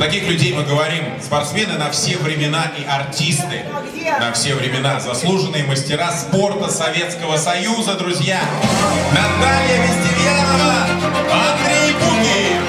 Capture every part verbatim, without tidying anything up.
таких людей мы говорим спортсмены на все времена и артисты на все времена. Заслуженные мастера спорта Советского Союза, друзья. Наталья Вестемьянова, Андрей Букин.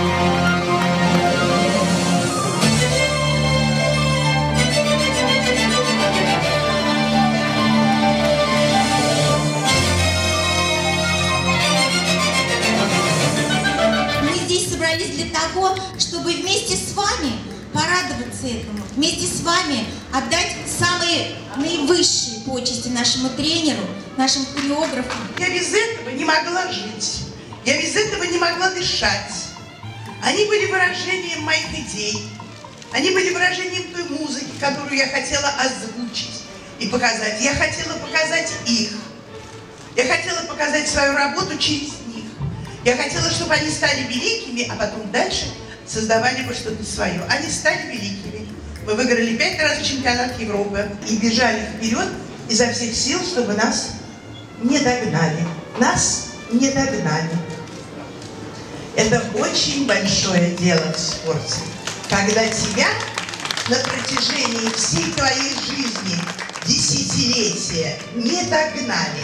Для того, чтобы вместе с вами порадоваться этому, вместе с вами отдать самые наивысшие почести нашему тренеру, нашим хореографам. Я без этого не могла жить, я без этого не могла дышать. Они были выражением моих идей, они были выражением той музыки, которую я хотела озвучить и показать. Я хотела показать их, я хотела показать свою работу через них. Я хотела, чтобы они стали великими, а потом дальше создавали бы что-то свое. Они стали великими. Мы выиграли пять раз чемпионат Европы и бежали вперед изо всех сил, чтобы нас не догнали. Нас не догнали. Это очень большое дело в спорте, когда тебя на протяжении всей твоей жизни, десятилетия, не догнали.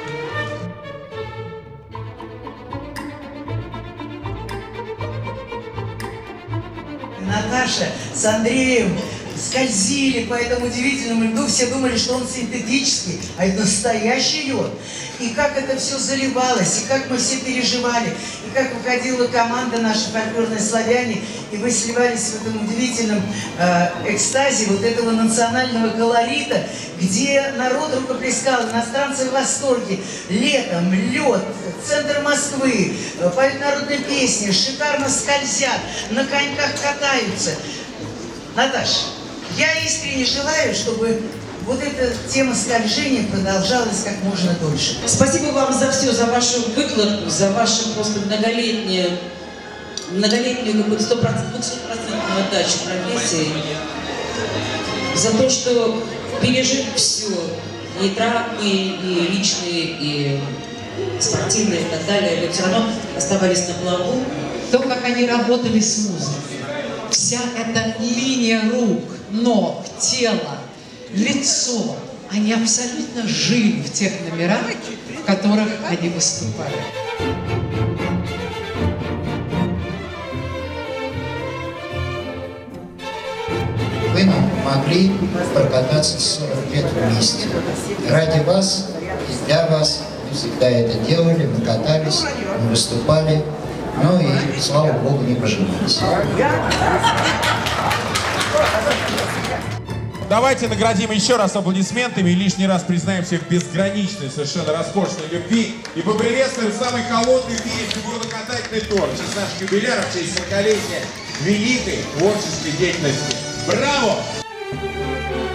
Наташа с Андреем скользили по этому удивительному льду, все думали, что он синтетический, а это настоящий лед. И как это все заливалось, и как мы все переживали, и как выходила команда наша фольклорная «Славяне», и мы сливались в этом удивительном э, экстазе вот этого национального колорита, где народ рукоплескал, иностранцы в восторге, летом, лед, центр Москвы, поют народные песни, шикарно скользят, на коньках катаются. Наташа, я искренне желаю, чтобы вот эта тема скольжения продолжалась как можно дольше. Спасибо вам за все, за вашу выкладку, за вашу просто многолетнюю, многолетнюю какую-то стопроцентную отдачу профессии, за то, что пережив все, и травмы, и личные, и спортивные, и так далее, вы все равно оставались на плаву. То, как они работали с музыкой, вся эта линия рук, ног, тела, лицо, они абсолютно жили в тех номерах, в которых они выступали. Вы нам помогли прокататься сорок лет вместе. Ради вас и для вас мы всегда это делали, мы катались, мы выступали, ну и, слава Богу, не поженились. Давайте наградим еще раз аплодисментами и лишний раз признаем всех безграничной, совершенно роскошной любви и поприветствуем самый холодный в мире фигурно-катательный торт в честь наших юбиляров, в честь сорокалетия великой творческой деятельности. Браво!